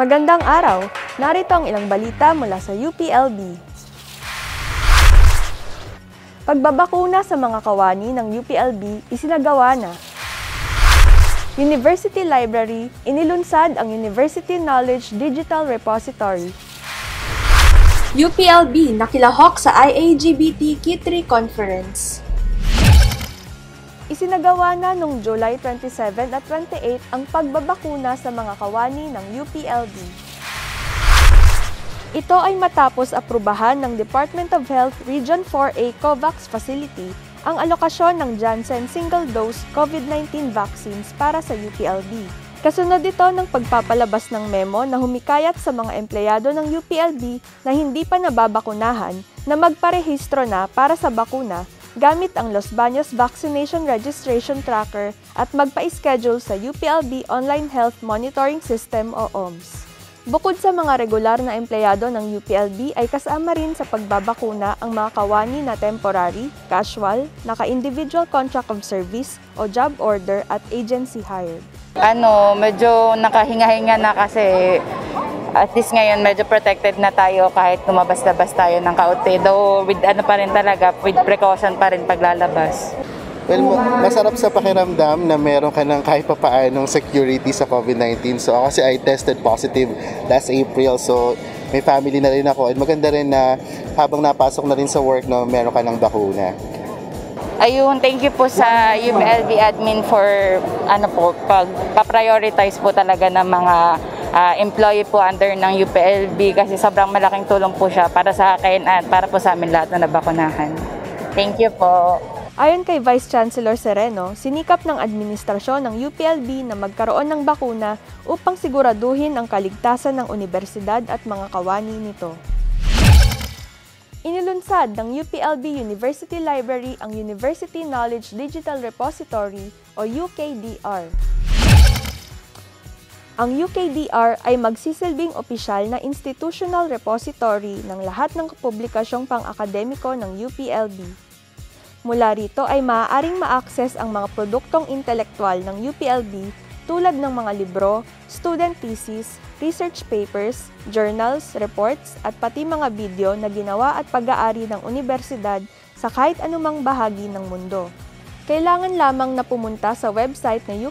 Magandang araw! Narito ang ilang balita mula sa UPLB. Pagbabakuna sa mga kawani ng UPLB isinagawa na. University Library, inilunsad ang University Knowledge Digital Repository. UPLB nakilahok sa IAGBT K3 Conference. Isinagawa na noong July 27 at 28 ang pagbabakuna sa mga kawani ng UPLB. Ito ay matapos aprubahan ng Department of Health Region 4A COVAX Facility ang alokasyon ng Janssen single-dose COVID-19 vaccines para sa UPLB. Kasunod ito ng pagpapalabas ng memo na humikayat sa mga empleyado ng UPLB na hindi pa nababakunahan na magparehistro na para sa bakuna gamit ang Los Baños Vaccination Registration Tracker at magpa-schedule sa UPLB Online Health Monitoring System o OMS. Bukod sa mga regular na empleyado ng UPLB ay kasama rin sa pagbabakuna ang mga kawani na temporary, casual, naka-individual contract of service o job order at agency hired. Medyo nakahinga-hinga na kasi at least ngayon medyo protected na tayo kahit lumabas-labas tayo ng kaunti. Though with pa rin talaga, with precaution pa rin paglalabas. Well, masarap sa pakiramdam na meron ka ng kahit papaanong security sa COVID-19. So ako kasi I tested positive last April. So may family na rin ako. At maganda rin na habang napasok na rin sa work, no, meron ka ng bakuna. Ayun, thank you po sa UPLB admin for pag-prioritize po talaga ng mga employee po under ng UPLB kasi sobrang malaking tulong po siya para sa akin at para po sa amin lahat na nabakunahan. Thank you po. Ayon kay Vice Chancellor Sereno, sinikap ng administrasyon ng UPLB na magkaroon ng bakuna upang siguraduhin ang kaligtasan ng universidad at mga kawani nito. Inilunsad ng UPLB University Library ang University Knowledge Digital Repository o UKDR. Ang UKDR ay magsisilbing opisyal na institutional repository ng lahat ng publikasyong pang-akademiko ng UPLB. Mula rito ay maaaring ma-access ang mga produktong intelektual ng UPLB tulad ng mga libro, student thesis, research papers, journals, reports, at pati mga video na ginawa at pag-aari ng universidad sa kahit anumang bahagi ng mundo. Kailangan lamang na pumunta sa website na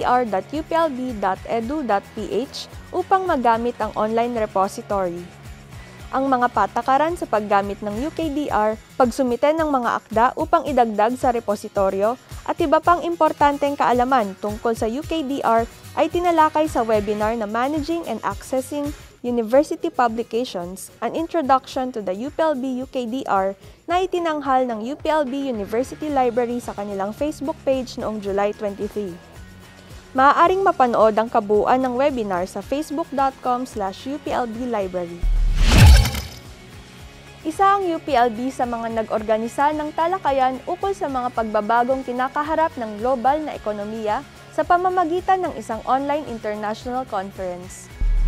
ukdr.uplb.edu.ph upang magamit ang online repository. Ang mga patakaran sa paggamit ng UKDR, pagsumite ng mga akda upang idagdag sa repositoryo, at iba pang importanteng kaalaman tungkol sa UKDR ay tinalakay sa webinar na Managing and Accessing University Publications, an Introduction to the UPLB UKDR na itinanghal ng UPLB University Library sa kanilang Facebook page noong July 23. Maaaring mapanood ang kabuuan ng webinar sa facebook.com/UPLBlibrary. Isa ang UPLB sa mga nag-organisa ng talakayan ukol sa mga pagbabagong kinakaharap ng global na ekonomiya sa pamamagitan ng isang online international conference.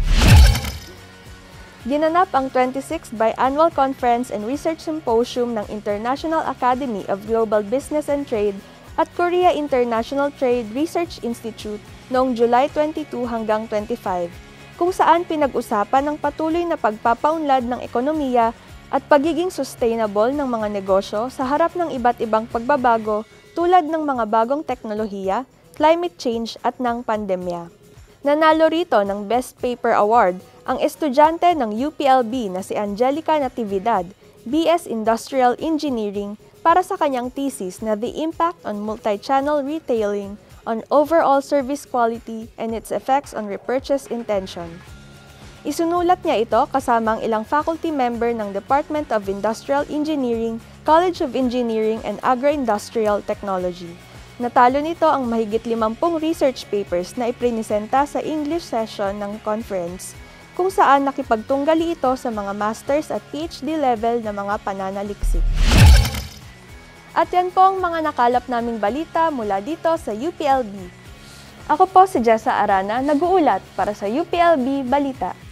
Ginanap ang 26th Biannual Conference and Research Symposium ng International Academy of Global Business and Trade at Korea International Trade Research Institute noong July 22 hanggang 25, kung saan pinag-usapan ang patuloy na pagpapaunlad ng ekonomiya at pagiging sustainable ng mga negosyo sa harap ng iba't ibang pagbabago tulad ng mga bagong teknolohiya, climate change at ng pandemya. Nanalo rito ng Best Paper Award ang estudyante ng UPLB na si Angelica Natividad, BS Industrial Engineering, para sa kanyang thesis na The Impact on Multi-Channel Retailing on Overall Service Quality and its Effects on Repurchase Intention. Isunulat niya ito kasama ang ilang faculty member ng Department of Industrial Engineering, College of Engineering and Agro-Industrial Technology. Natalo nito ang mahigit 50 research papers na iprinisenta sa English session ng conference, kung saan nakipagtunggali ito sa mga master's at PhD level na mga pananaliksik. At yan po ang mga nakalap naming balita mula dito sa UPLB. Ako po si Jessa Arana, nag-uulat para sa UPLB Balita.